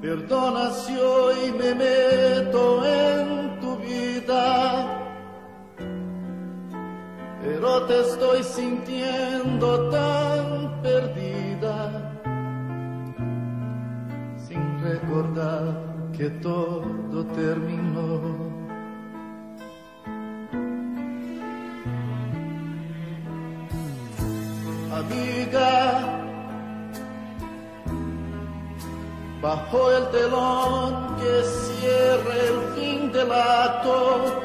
Perdona si hoy me meto en tu vida, pero te estoy sintiendo tan perdida, sin recordar que todo terminó. Amiga, bajo el telón que cierre el fin del acto,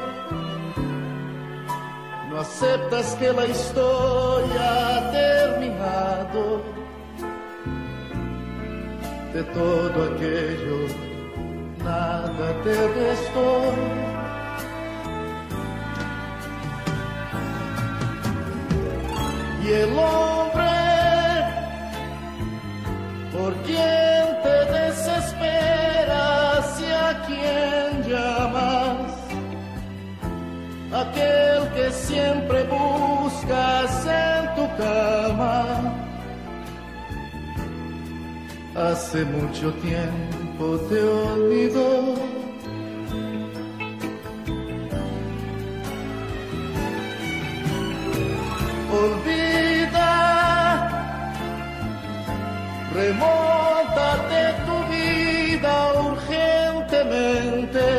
no aceptas que la historia ha terminado. De todo aquello nada te restó. Y el hombre por quien te desesperas y a quien llamas, aquel que siempre buscas en tu cama, hace mucho tiempo te olvidó. Olvida, remóntate tu vida urgentemente.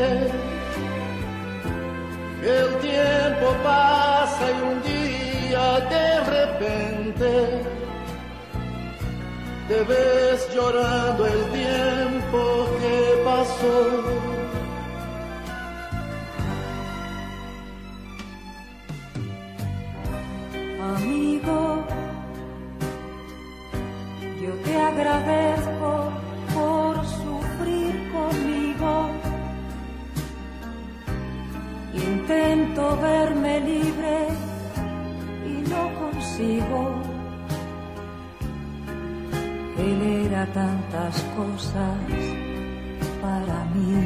El tiempo pasa y un día de repente te ves llorando el tiempo que pasó. Amigo, yo te agradezco por sufrir conmigo. Intento verme libre y no consigo. Él era tantas cosas para mí.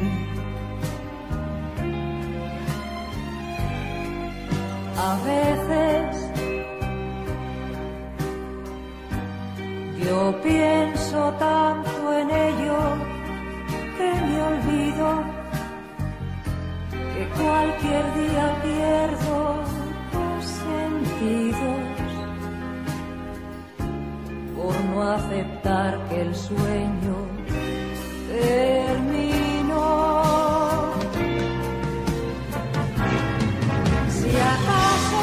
A veces yo pienso tanto en ello que me olvido que cualquier día pierdo los sentidos por no aceptar que el sueño terminó. Si acaso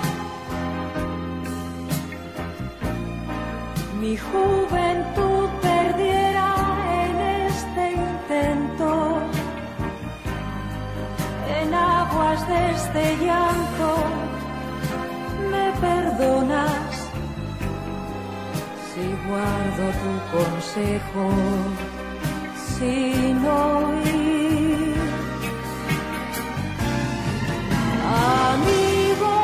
mi juventud perdiera en este intento, en aguas de este llanto, ¿me perdonas si guardo tu consejo sin oír? Amigo,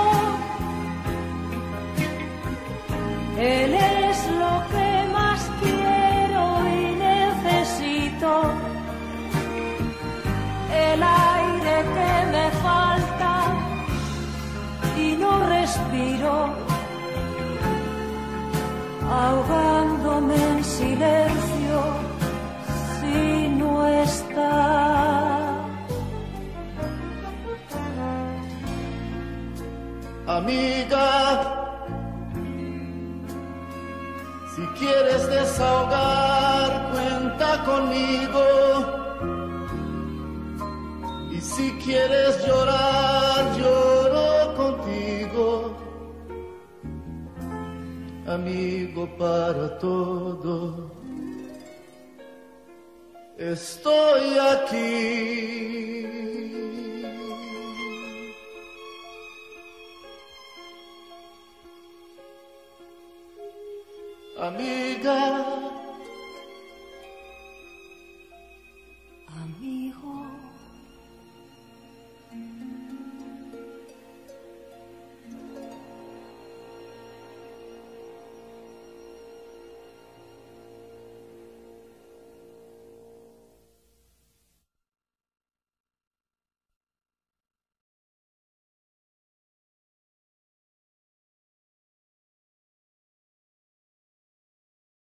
él es lo que más quiero y necesito, el aire que me falta y no respiro, ahogándome en silencio si no está. Amiga, si quieres desahogar, cuenta conmigo. Y si quieres llorar, lloro contigo. Amigo para todo, estoy aquí. Amiga,